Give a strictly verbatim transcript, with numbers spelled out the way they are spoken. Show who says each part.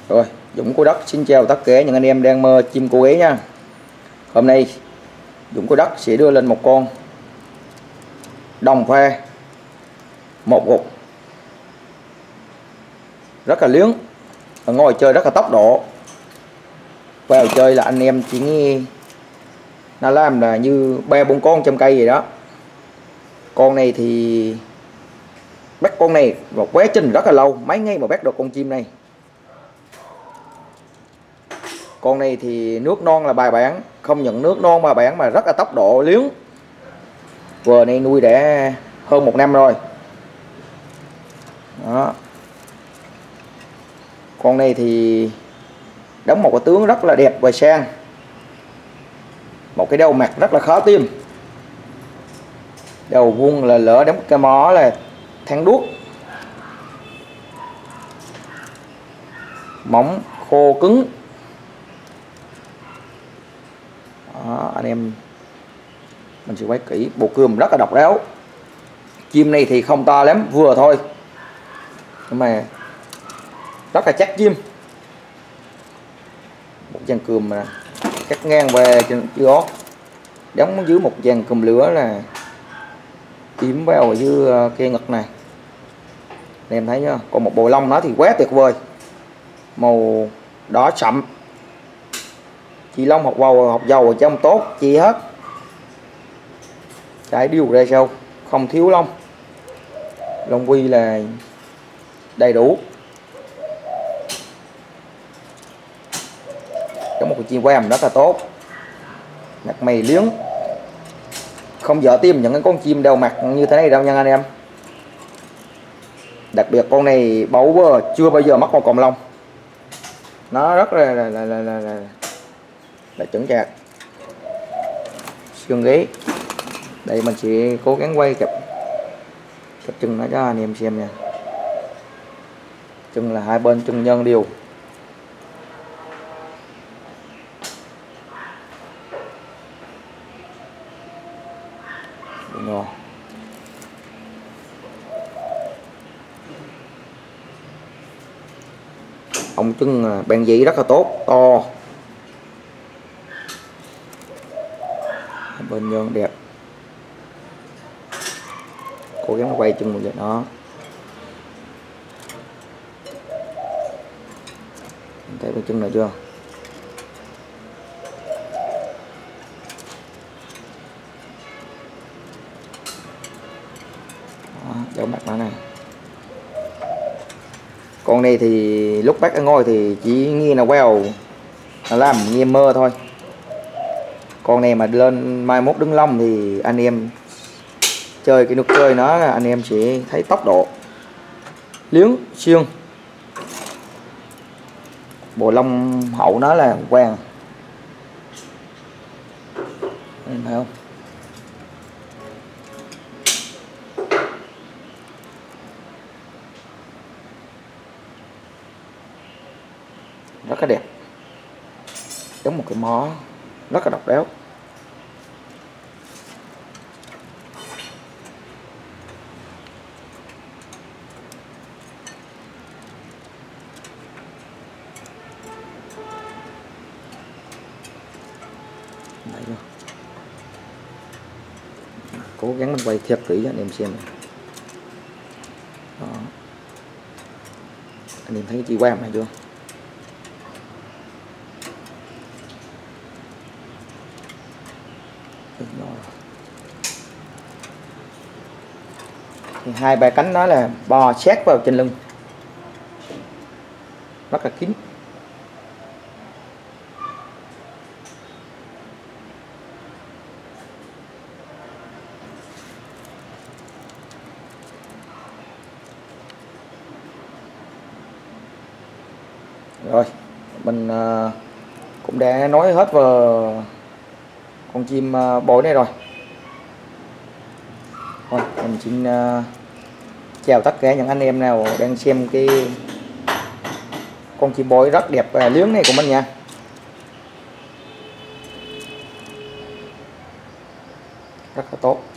Speaker 1: Rồi, Dũng Cô Đất xin chào tất cả những anh em đang mơ chim cô ghế nha. Hôm nay Dũng Cô Đất sẽ đưa lên một con đồng pha một gục rất là liếng, ngồi chơi rất là tốc độ. Vào chơi là anh em chỉ nghe nó làm là như ba bốn con trong cây gì đó. Con này thì bắt con này một quá trình rất là lâu, mấy ngày mà bắt được con chim này. Con này thì nước non là bài bản, không những nước non bài bản mà rất là tốc độ liếng. Vừa này nuôi đã hơn một năm rồi. Đó. Con này thì đóng một cái tướng rất là đẹp và sang, một cái đầu mặt rất là khó tìm, đầu vuông là lỡ đóng cái mó là thắng đuốc, móng khô cứng. Đó, anh em mình sẽ quay kỹ. Bộ cườm rất là độc đáo. Chim này thì không to lắm, vừa thôi, nhưng mà rất là chắc chim. Một dàn cườm mà cắt ngang về trên dưới đóng dưới một dàn cườm lửa là kiếm vào ở dưới cây ngực này, anh em thấy nhá. Còn một bộ lông nó thì quá tuyệt vời, màu đỏ sậm, chỉ lông học vào học dầu ở trong tốt chi hết, trái đều ra sau, không thiếu lông, lông quy là đầy đủ. Có một cái chim quam rất là tốt, mặt mày liếng, không dở tim những cái con chim đầu mặt như thế này đâu nha anh em. Đặc biệt con này bấu bơ, chưa bao giờ mất một cọng lông, nó rất là là là là, là, là, là chuẩn chạc. Xương ghế đây mình sẽ cố gắng quay cặp cặp chân nó cho anh em xem nha. Chân là hai bên chân nhân đều. Rồi. Ống chân bàn dĩ rất là tốt, to, bên nhân đẹp. Cố gắng quay chân một vậy đó. Thấy bên chân này chưa? Dấu mặt nó này. Con này thì lúc bắt ở ngôi thì chỉ nghe là queo nó làm nghe mơ thôi. Con này mà lên mai mốt đứng lông thì anh em chơi cái nút chơi nó là anh em sẽ thấy tốc độ liếng xương. Bộ lông hậu nó là quang, em thấy không? Rất là đẹp, giống một cái mó rất là độc đáo. Đấy rồi. Cố gắng mình quay thiệt kỹ cho anh em xem này. Đó. Anh em thấy cái chi quam này chưa? Thì hai ba cánh nó là bò sát vào trên lưng, rất là kín. Rồi mình uh, cũng đã nói hết về con chim uh, bối này rồi. Thôi, mình xin uh, chào tất cả những anh em nào đang xem cái con chim bối rất đẹp và liếng này của mình nha. Rất là tốt.